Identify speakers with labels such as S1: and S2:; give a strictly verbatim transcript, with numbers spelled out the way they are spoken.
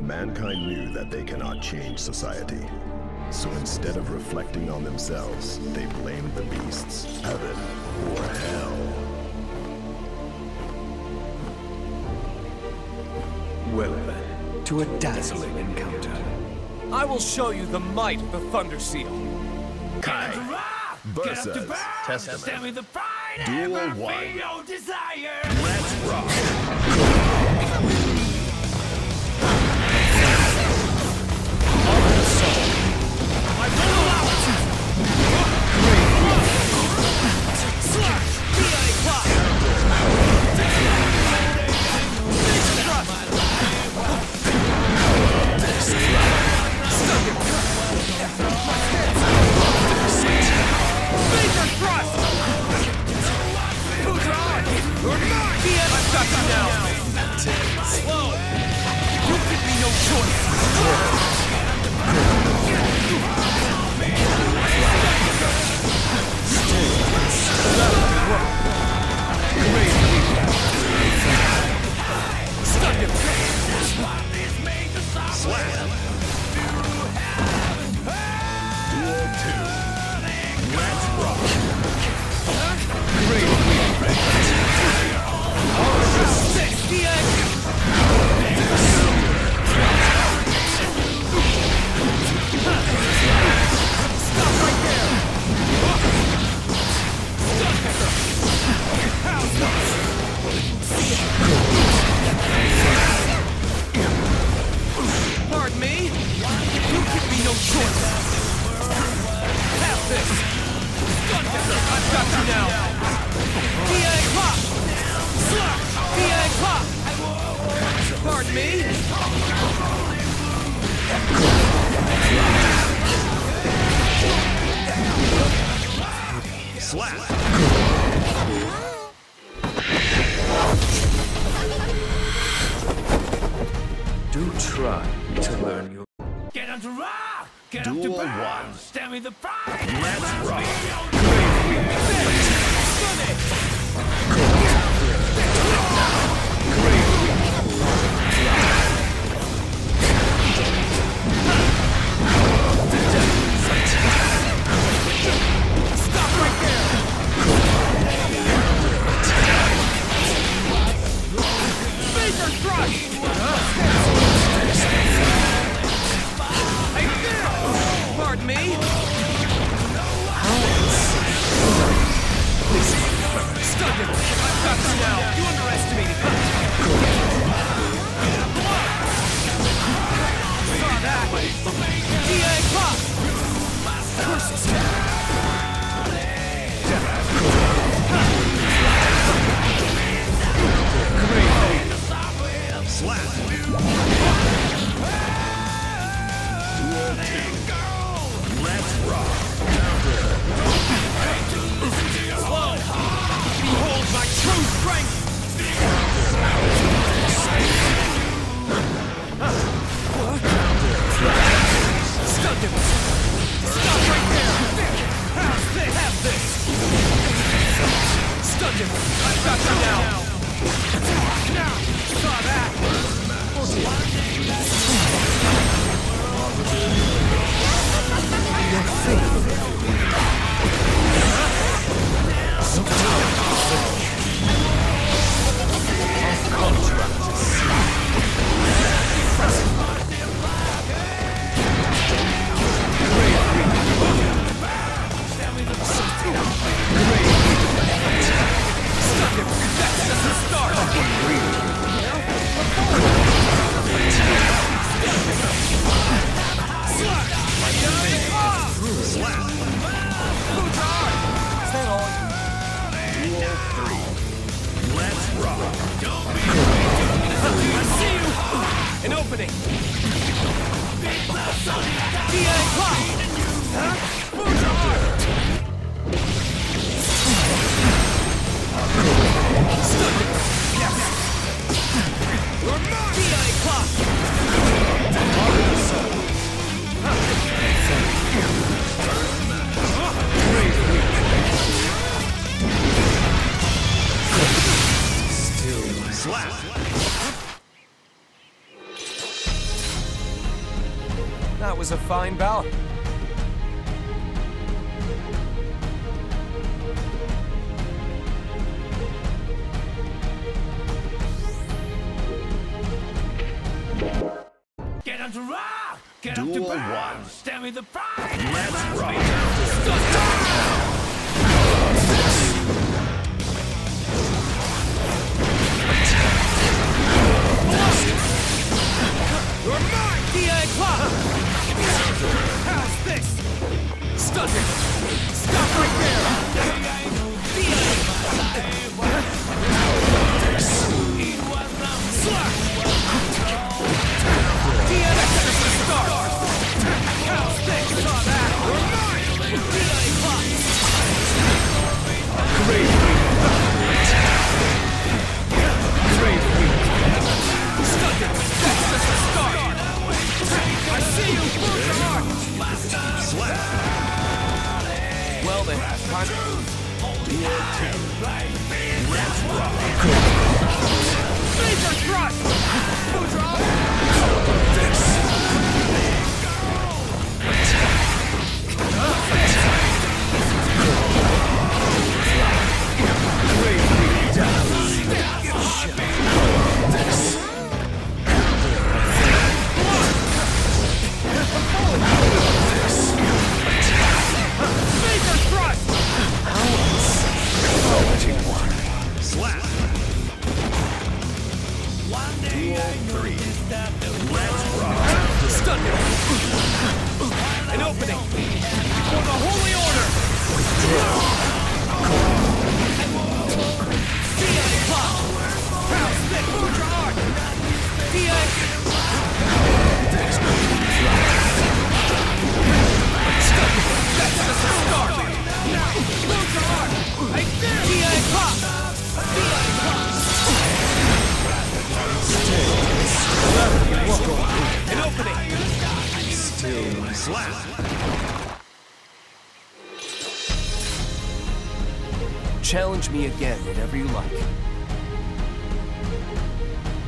S1: Mankind knew that they cannot change society. So instead of reflecting on themselves, they blamed the beasts, heaven or hell.
S2: Well then, to a dazzling encounter.
S3: I will show you the might of the Thunder Seal.
S1: Kai versus Testament. Duel one. Let's rock.
S3: I will allow it to. Slash! D I clock! Laser thrust! Who's on? You're mine! I've got you now! Slow! You give me no choice! Stuck him! Slam!
S1: Duel two. Let's rock.
S3: Great Stop right there! Pardon me? You give me no choice! Have this! I've got you now! D A clock! Slash! D A clock! Pardon me?
S1: Slap.
S2: Do try to learn your...
S4: Get on to rock! Get
S1: Duel
S4: up to
S1: one.
S4: burn! Stand with the fire!
S1: Let's rock.
S3: Stop right there! Laser thrust! Hey, pardon me? Stun him! I've got you now! You underestimated me! Saw that! D A clock! Curse his head!
S1: Slap. Duel two. Let's rock.
S3: Slow! Behold my true strength! Stun him! Stop right there! Have this! Have this! Stun him! I've got you now! Now! Saw that!
S2: Your faith. So of contracts.
S3: That's just the start! Slash!
S2: was a fine bout.
S4: Get on to rock! Get up
S1: Duel
S4: to burn!
S1: one.
S4: Stand with the pride!
S1: Let's rock.
S3: You're mine! D I Clock! How's this? Stun him! Stop right there! D I Slap! D I Start! How's this? Saw that! You're mine! D I Clock!
S2: Great week. Great week.
S3: Stun him! That's just the start! I see you! Move your heart!
S2: Well then, time.
S3: Major thrust! Boudreaux! Major thrust!
S1: Slap. Duel three. Let's rock.
S3: Stun him! An opening! For the Holy Order! D I Clock! House Thick! Boudreaux Arc! D I Stun him! That's just the start! Now! Boudreaux Arc! I dare D I Clock! D I Clock! An opening!
S1: Still slap.
S2: Challenge me again whenever you like.